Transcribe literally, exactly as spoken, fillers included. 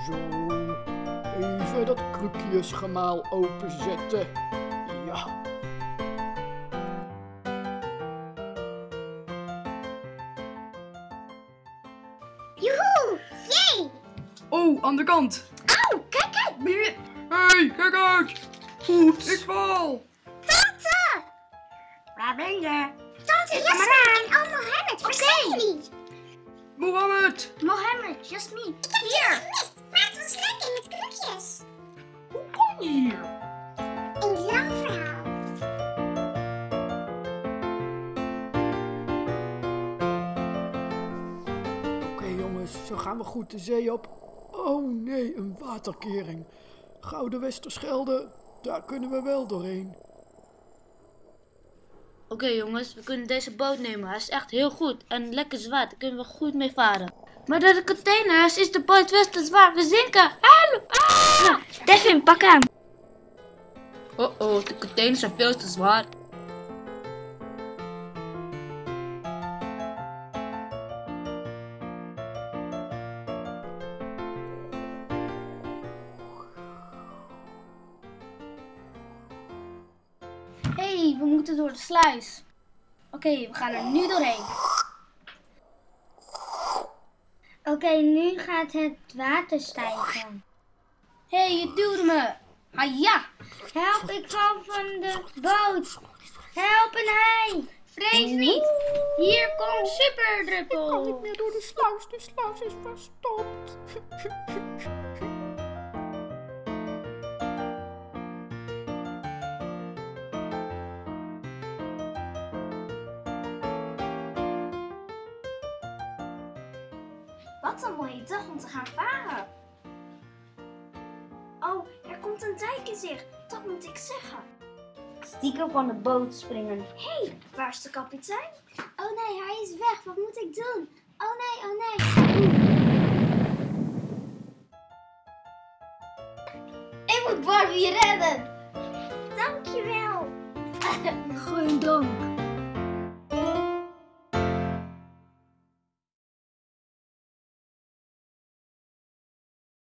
Zo. Even dat krukjesgemaal openzetten. Ja. Joehoe! Jee! Oh, aan de kant. Auw, kijk uit! Hé, hey, kijk uit. Oeps, ik val. Tante! Waar ben je? Tante Jasmin en oom Mohammed, waar zijn jullie? Mohammed. Mohammed, Jasmin, hier! Maakt ons lekker met krukjes. Hoe kom je hier? Een lang verhaal. Oké jongens, zo gaan we goed de zee op. Oh nee, een waterkering. Gouden Westerschelde, daar kunnen we wel doorheen. Oké jongens, we kunnen deze boot nemen. Hij is echt heel goed en lekker zwaar. Daar kunnen we goed mee varen. Maar door de containers is de boot veel te zwaar. We zinken. Hallo! Ah! Nou, Devin, pak aan. Oh oh, de containers zijn veel te zwaar. Hé, hey, we moeten door de sluis. Oké, okay, we gaan er nu doorheen. Oké, okay, nu gaat het water stijgen. Hé, hey, je duwde me. Ah ja. Help, ik val van de boot. Help een hei. Vrees niet. Hier komt Superdruppel. Ik kan niet meer door de sluis, de sluis is verstopt. Wat een mooie dag om te gaan varen. Oh, er komt een dijk in zicht. Dat moet ik zeggen. Stiekem van de boot springen. Hé, hey, waar is de kapitein? Oh nee, hij is weg. Wat moet ik doen? Oh nee, oh nee. Ik moet Barbie redden. Dankjewel. Geen dank.